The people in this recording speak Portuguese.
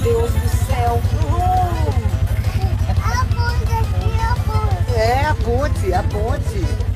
Deus do céu. A ponte aqui, a ponte. É, a ponte, a ponte.